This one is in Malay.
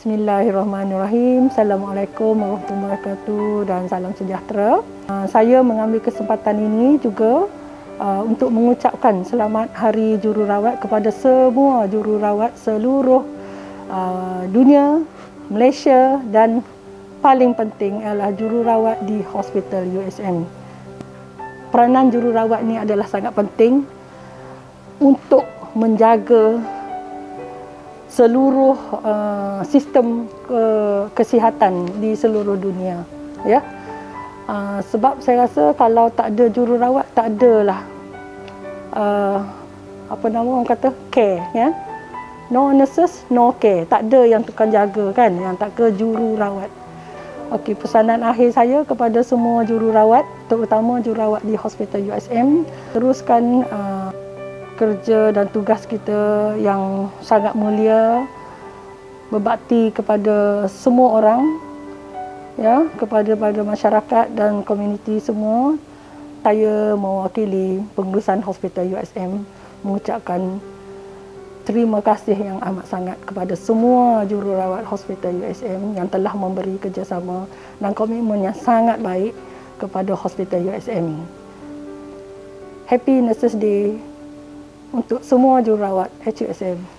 Bismillahirrahmanirrahim. Assalamualaikum warahmatullahi wabarakatuh dan salam sejahtera. Saya mengambil kesempatan ini juga untuk mengucapkan selamat Hari Jururawat kepada semua jururawat seluruh dunia, Malaysia dan paling penting adalah jururawat di Hospital USM. Peranan jururawat ini adalah sangat penting untuk menjaga seluruh sistem kesihatan di seluruh dunia, ya. Sebab saya rasa kalau tak ada jururawat, tak adalah orang kata care, ya. No nurses, no care. Tak ada yang tukang jaga, kan, yang tak ke jururawat. Okey, pesanan akhir saya kepada semua jururawat, terutama jururawat di Hospital USM, teruskan kerja dan tugas kita yang sangat mulia, berbakti kepada semua orang, ya, kepada masyarakat dan komuniti semua. Saya mewakili pengurusan Hospital USM mengucapkan terima kasih yang amat sangat kepada semua jururawat Hospital USM yang telah memberi kerjasama dan komitmen yang sangat baik kepada Hospital USM. Happy Nurses Day untuk semua jururawat HUSM.